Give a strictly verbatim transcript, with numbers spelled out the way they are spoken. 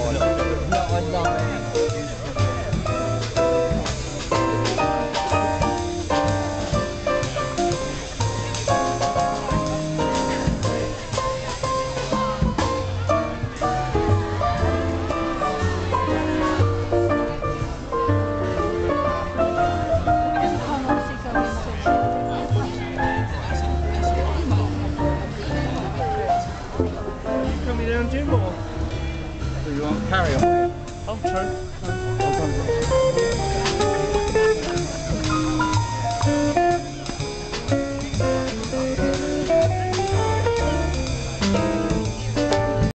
a little bit. No, I love it. Coming down, Jim, or Do you want carry on? oh, true.